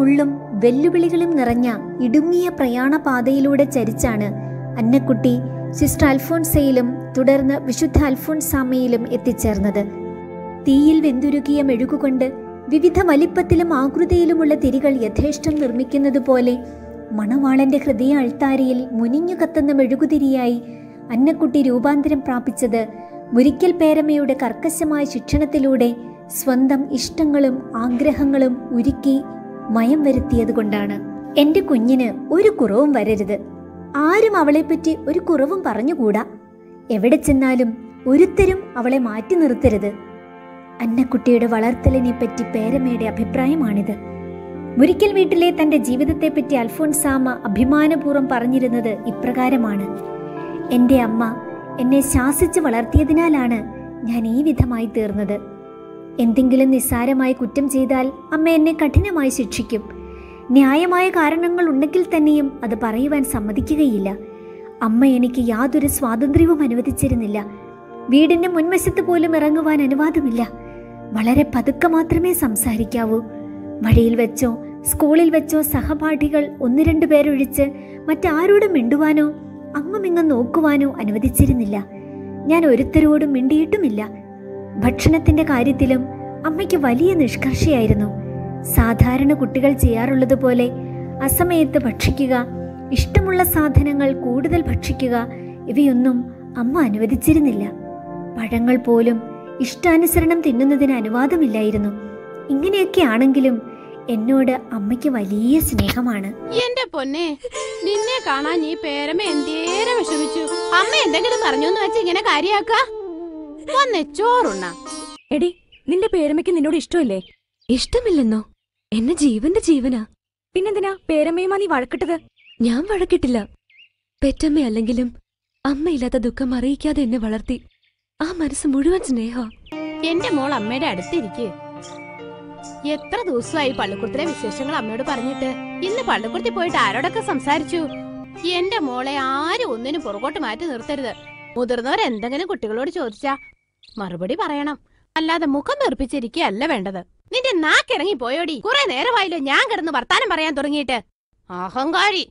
മുള്ളും വെല്ലുവിളികളും നിറഞ്ഞ ഇടുങ്ങിയ പ്രയാണപാതയിലൂടെ ചരിച്ചാണ് അന്നക്കുട്ടി സിസ്റ്റർ അൽഫോൻസയിലും തുടർന്ന് വിശുദ്ധ അൽഫോൻസാമയിലും എത്തിച്ചേർന്നത്. തീയിൽ വെന്തുരുകിയ മെഴുകുകൊണ്ട് വിവിധ വലിപ്പത്തിലും ആകൃതിയിലുമുള്ള തിരികൾ യഥേഷ്ടം നിർമ്മിക്കുന്നത് പോലെ മണവാളന്റെ ഹൃദയ അൾത്താരയിൽ മുനിഞ്ഞു കത്തുന്ന മെഴുകുതിരിയായി അന്നക്കുട്ടി രൂപാന്തരം പ്രാപിച്ചത് മുരിക്കൽ പേരമ്മയുടെ കർക്കശമായ ശിക്ഷണത്തിലൂടെ സ്വന്തം ഇഷ്ടങ്ങളും ആഗ്രഹങ്ങളും ഉരുക്കി മയം വരുത്തിയത് കൊണ്ടാണ്. എൻ്റെ കുഞ്ഞിന് ഒരു കുറവും വരരുത്, ആരും അവളെപ്പറ്റി ഒരു കുറവും പറഞ്ഞുകൂടാ, എവിടെ ചെന്നാലും ഒരുത്തരും അവളെ മാറ്റി നിർത്തരുത്. അന്നക്കുട്ടിയുടെ വളർത്തലിനെ പറ്റി പേരമ്മയുടെ അഭിപ്രായമാണിത്. മുരിക്കൽ വീട്ടിലെ തൻ്റെ ജീവിതത്തെപ്പറ്റി അൽഫോൻസാമ അഭിമാനപൂർവ്വം പറഞ്ഞിരുന്നത് ഇപ്രകാരമാണ്: എൻ്റെ അമ്മ എന്നെ ശാസിച്ച് വളർത്തിയതിനാലാണ് ഞാൻ ഈ വിധമായി തീർന്നത്. എന്തെങ്കിലും നിസ്സാരമായി കുറ്റം ചെയ്താൽ അമ്മ എന്നെ കഠിനമായി ശിക്ഷിക്കും. ന്യായമായ കാരണങ്ങൾ ഉണ്ടെങ്കിൽ തന്നെയും അത് പറയുവാൻ സമ്മതിക്കുകയില്ല. അമ്മ എനിക്ക് യാതൊരു സ്വാതന്ത്ര്യവും അനുവദിച്ചിരുന്നില്ല. വീടിൻ്റെ മുൻവശത്ത് പോലും ഇറങ്ങുവാൻ അനുവാദമില്ല. വളരെ പതുക്കെ മാത്രമേ സംസാരിക്കാവൂ. വഴിയിൽ വെച്ചോ സ്കൂളിൽ വെച്ചോ സഹപാഠികൾ 1-2 പേരൊഴിച്ച് മറ്റാരോടും മിണ്ടുവാനോ അങ്ങുമിങ്ങും നോക്കുവാനോ അനുവദിച്ചിരുന്നില്ല. ഞാൻ ഒരുത്തരോടും മിണ്ടിയിട്ടുമില്ല. ഭക്ഷണത്തിന്റെ കാര്യത്തിലും അമ്മയ്ക്ക് വലിയ നിഷ്കർഷയായിരുന്നു. സാധാരണ കുട്ടികൾ ചെയ്യാറുള്ളത് പോലെ അസമയത്ത് ഭക്ഷിക്കുക, ഇഷ്ടമുള്ള സാധനങ്ങൾ കൂടുതൽ ഭക്ഷിക്കുക, ഇവയൊന്നും അമ്മ അനുവദിച്ചിരുന്നില്ല. പഴങ്ങൾ പോലും ഇഷ്ടാനുസരണം തിന്നുന്നതിന് അനുവാദമില്ലായിരുന്നു. ഇങ്ങനെയൊക്കെ ആണെങ്കിലും എന്നോട് അമ്മയ്ക്ക് വലിയ സ്നേഹമാണ്. എന്റെ പൊന്നെ, നിന്നെ കാണാൻ ഈ പേരമ്മ എന്തേരം വിഷമിച്ചു. അമ്മ എന്തെങ്കിലും പറഞ്ഞോന്ന് വെച്ച് ഇങ്ങനെ കാര്യാക്ക. വന്നേ ചോറുണ്ണ. എടി, നിന്റെ പേരമ്മയ്ക്ക് നിന്നോട് ഇഷ്ടമല്ലേ? ഇഷ്ടമില്ലെന്നോ? എന്നെ ജീവന്റെ ജീവനാ. പിന്നെന്തിനാ പേരമ്മയുമാ നീ വഴക്കിട്ടത്? ഞാൻ വഴക്കിട്ടില്ല. പെറ്റമ്മയല്ലെങ്കിലും അമ്മയില്ലാത്ത ദുഃഖം അറിയിക്കാതെ എന്നെ വളർത്തി. ആ മനസ്സ് മുഴുവൻ സ്നേഹ. എന്റെ മോൾ അമ്മയുടെ അടുത്തിരിക്കെ. എത്ര ദിവസമായി പള്ളിക്കൂടത്തിലെ വിശേഷങ്ങൾ അമ്മയോട് പറഞ്ഞിട്ട്. ഇന്ന് പള്ളിക്കൂടത്തിൽ പോയിട്ട് ആരോടൊക്കെ സംസാരിച്ചു. എന്റെ മോളെ ആരും ഒന്നിനും പുറകോട്ട് മാറ്റി നിർത്തരുത്. മുതിർന്നവർ എന്തെങ്കിലും കുട്ടികളോട് ചോദിച്ചാ മറുപടി പറയണം, അല്ലാതെ മുഖം വെറുപ്പിച്ചിരിക്കുകയല്ല വേണ്ടത്. നിന്റെ നാക്കിറങ്ങി പോയോടി. കുറെ നേരമായില്ലോ ഞാൻ കിടന്ന് വർത്താനം പറയാൻ തുടങ്ങിയിട്ട്. അഹങ്കാരി.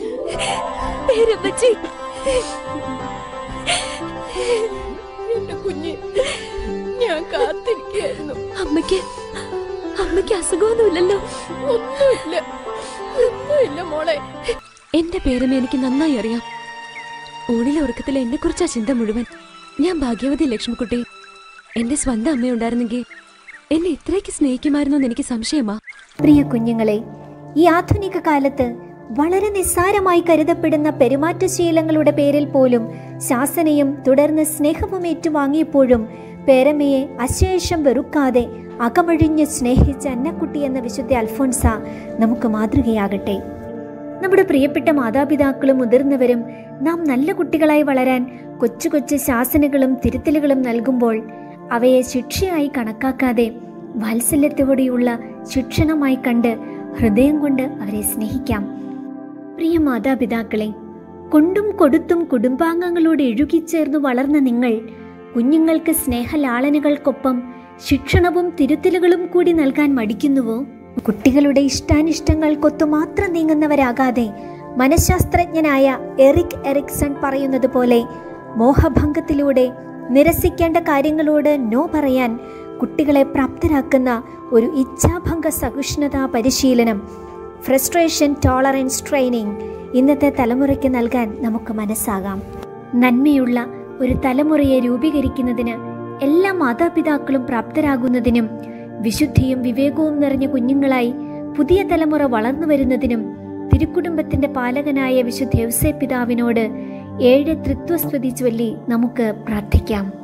എന്റെ കുഞ്ഞ്, ഞാൻ കാത്തിരിക്കുകയായിരുന്നു. അമ്മയ്ക്ക് അസുഖമൊന്നുമില്ലല്ലോ? ഒന്നുമില്ല മോളെ. എന്റെ പേരമ്മ എനിക്ക് നന്നായി അറിയാം. ഊണിലെ ഉറക്കത്തിൽ എന്നെ കുറിച്ചാ ചിന്ത മുഴുവൻ. ഞാൻ ഭാഗ്യവതി ലക്ഷ്മിക്കുട്ടി. എന്റെ സ്വന്തം അമ്മയുണ്ടായിരുന്നെങ്കിൽ എന്നെ ഇത്രയ്ക്ക് സ്നേഹിക്കുമായിരുന്നോ എന്ന് എനിക്ക് സംശയമാ. പ്രിയ കുഞ്ഞുങ്ങളെ, ഈ ആധുനിക കാലത്ത് വളരെ നിസ്സാരമായി കരുതപ്പെടുന്ന പെരുമാറ്റശീലങ്ങളുടെ പേരിൽ പോലും ശാസനയും തുടർന്ന് സ്നേഹവും ഏറ്റുവാങ്ങിയപ്പോഴും പേരമ്മയെ അശേഷം വെറുക്കാതെ അകമഴിഞ്ഞ് സ്നേഹിച്ച അന്നക്കുട്ടി എന്ന വിശുദ്ധ അൽഫോൻസ നമുക്ക് മാതൃകയാകട്ടെ. നമ്മുടെ പ്രിയപ്പെട്ട മാതാപിതാക്കളും മുതിർന്നവരും നാം നല്ല കുട്ടികളായി വളരാൻ കൊച്ചു കൊച്ചു ശാസനകളും തിരുത്തലുകളും നൽകുമ്പോൾ അവയെ ശിക്ഷയായി കണക്കാക്കാതെ വാത്സല്യത്തോടെയുള്ള ശിക്ഷണമായി കണ്ട് ഹൃദയം കൊണ്ട് അവരെ സ്നേഹിക്കാം. പ്രിയ മാതാപിതാക്കളെ, കൊണ്ടും കൊടുത്തും കുടുംബാംഗങ്ങളോട് ഇഴുകിച്ചേർന്നു വളർന്ന നിങ്ങൾ കുഞ്ഞുങ്ങൾക്ക് സ്നേഹലാളനകൾക്കൊപ്പം ശിക്ഷണവും തിരുത്തലുകളും കൂടി നൽകാൻ മടിക്കുന്നുവോ? കുട്ടികളുടെ ഇഷ്ടാനിഷ്ടങ്ങൾക്കൊത്തു മാത്രം നീങ്ങുന്നവരാകാതെ മനഃശാസ്ത്രജ്ഞനായ എറിക് എറിക്സൺ പറയുന്നത് പോലെ മോഹഭംഗത്തിലൂടെ നിരസിക്കേണ്ട കാര്യങ്ങളോട് നോ പറയാൻ കുട്ടികളെ പ്രാപ്തരാക്കുന്ന ഒരു ഇച്ഛാഭംഗ സഹിഷ്ണുതാ പരിശീലനം, ഫ്രസ്ട്രേഷൻ ടോളറൻസ് ട്രെയിനിങ് ഇന്നത്തെ തലമുറയ്ക്ക് നൽകാൻ നമുക്ക് മനസ്സാകാം. നന്മയുള്ള ഒരു തലമുറയെ രൂപീകരിക്കുന്നതിന് എല്ലാ മാതാപിതാക്കളും പ്രാപ്തരാകുന്നതിനും വിശുദ്ധിയും വിവേകവും നിറഞ്ഞ കുഞ്ഞുങ്ങളായി പുതിയ തലമുറ വളർന്നു വരുന്നതിനും തിരുക്കുടുംബത്തിന്റെ പാലകനായ വിശുദ്ധ യൗസേപ്പ് പിതാവിനോട് 7 ത്രിത്വസ്തുതി ചൊല്ലി നമുക്ക് പ്രാർത്ഥിക്കാം.